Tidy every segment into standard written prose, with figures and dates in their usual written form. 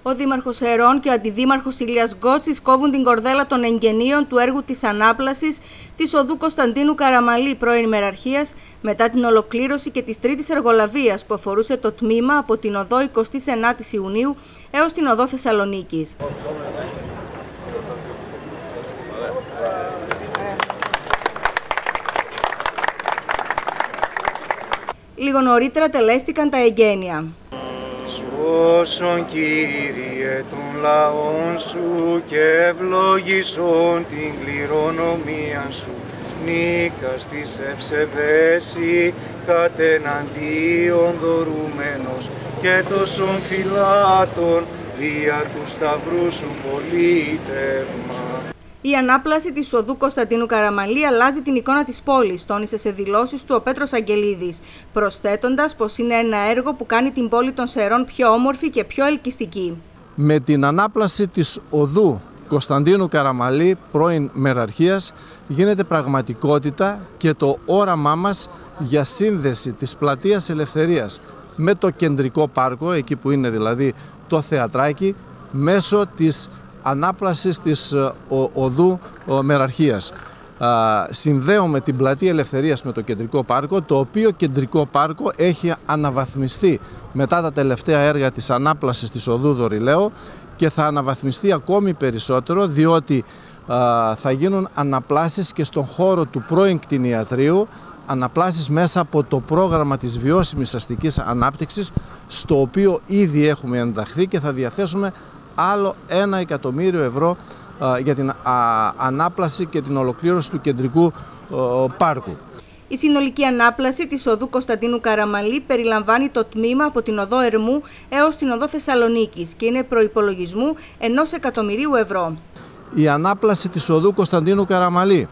Ο Δήμαρχος Ερών και ο Αντιδήμαρχος Ηλίας Γκότσης κόβουν την κορδέλα των εγγενείων του έργου της ανάπλασης της οδού Κωνσταντίνου Καραμαλή πρώην Μεραρχίας μετά την ολοκλήρωση και της τρίτης εργολαβίας που αφορούσε το τμήμα από την οδό 29 Ιουνίου έως την οδό Θεσσαλονίκης. Λίγο νωρίτερα τελέστηκαν τα εγγένεια. Σώσον, Κύριε, των λαών σου και ευλογήσον την κληρονομία σου. Νίκας της ευσεβέση κατεναντίον δωρούμενος και τόσων φυλάτων δια του σταυρού σου πολίτευμα. Η ανάπλαση της οδού Κωνσταντίνου Καραμαλή αλλάζει την εικόνα της πόλης, τόνισε σε δηλώσεις του ο Πέτρος Αγγελίδης, προσθέτοντας πως είναι ένα έργο που κάνει την πόλη των Σερών πιο όμορφη και πιο ελκυστική. Με την ανάπλαση της οδού Κωνσταντίνου Καραμαλή πρώην Μεραρχίας γίνεται πραγματικότητα και το όραμά μας για σύνδεση της Πλατείας Ελευθερίας με το κεντρικό πάρκο, εκεί που είναι δηλαδή το θεατράκι, μέσω της ανάπλασης της οδού Μεραρχίας. Συνδέουμε την Πλατεία Ελευθερίας με το κεντρικό πάρκο, το οποίο κεντρικό πάρκο έχει αναβαθμιστεί μετά τα τελευταία έργα της ανάπλασης της οδού Δωρηλαίου και θα αναβαθμιστεί ακόμη περισσότερο, διότι θα γίνουν αναπλάσεις και στον χώρο του πρώην κτηνιατρίου, αναπλάσεις μέσα από το πρόγραμμα της βιώσιμης αστικής ανάπτυξης, στο οποίο ήδη έχουμε ενταχθεί και θα διαθέσουμε άλλο 1 εκατομμύριο ευρώ για την ανάπλαση και την ολοκλήρωση του κεντρικού πάρκου. Η συνολική ανάπλαση της οδού Κωνσταντίνου Καραμαλή περιλαμβάνει το τμήμα από την οδό Ερμού έως την οδό Θεσσαλονίκης και είναι προϋπολογισμού 1 εκατομμυρίου ευρώ. Η ανάπλαση της οδού Κωνσταντίνου Καραμαλή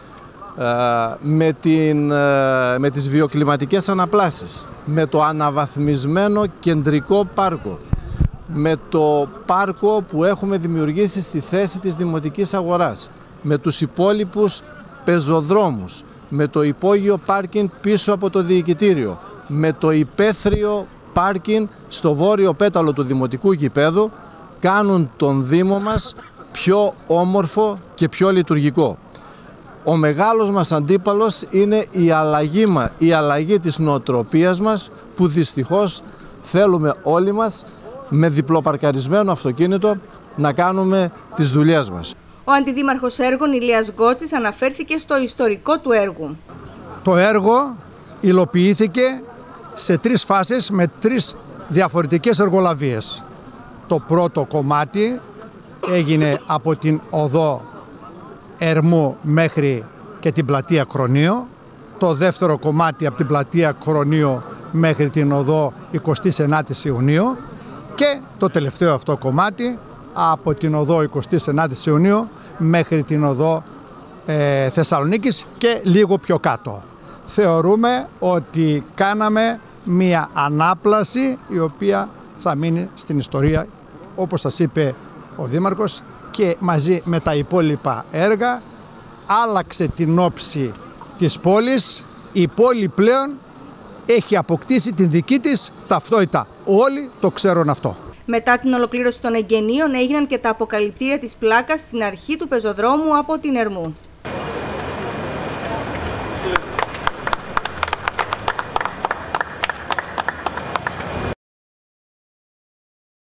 με τις βιοκλιματικές αναπλάσεις, με το αναβαθμισμένο κεντρικό πάρκο, με το πάρκο που έχουμε δημιουργήσει στη θέση της Δημοτικής Αγοράς, με τους υπόλοιπους πεζοδρόμους, με το υπόγειο πάρκινγκ πίσω από το διοικητήριο, με το υπαίθριο πάρκινγκ στο βόρειο πέταλο του Δημοτικού Γηπέδου, κάνουν τον Δήμο μας πιο όμορφο και πιο λειτουργικό. Ο μεγάλος μας αντίπαλος είναι η αλλαγή της νοοτροπίας μας, που δυστυχώς θέλουμε όλοι μας με διπλοπαρκαρισμένο αυτοκίνητο να κάνουμε τις δουλειές μας. Ο Αντιδήμαρχος Έργων Ηλίας Γκότσης αναφέρθηκε στο ιστορικό του έργου. Το έργο υλοποιήθηκε σε 3 φάσεις με 3 διαφορετικές εργολαβίες. Το πρώτο κομμάτι έγινε από την οδό Ερμού μέχρι και την πλατεία Κρονίου. Το δεύτερο κομμάτι από την πλατεία Κρονίου μέχρι την οδό 29 Ιουνίου. Και το τελευταίο αυτό κομμάτι από την οδό 29 Ιουνίου μέχρι την οδό Θεσσαλονίκης και λίγο πιο κάτω. Θεωρούμε ότι κάναμε μία ανάπλαση η οποία θα μείνει στην ιστορία, όπως σας είπε ο Δήμαρχος, και μαζί με τα υπόλοιπα έργα άλλαξε την όψη της πόλης. Η πόλη πλέον έχει αποκτήσει την δική της ταυτότητα. Όλοι το ξέρουν αυτό. Μετά την ολοκλήρωση των εγγενείων έγιναν και τα αποκαλυπτήρια της πλάκας στην αρχή του πεζοδρόμου από την Ερμού.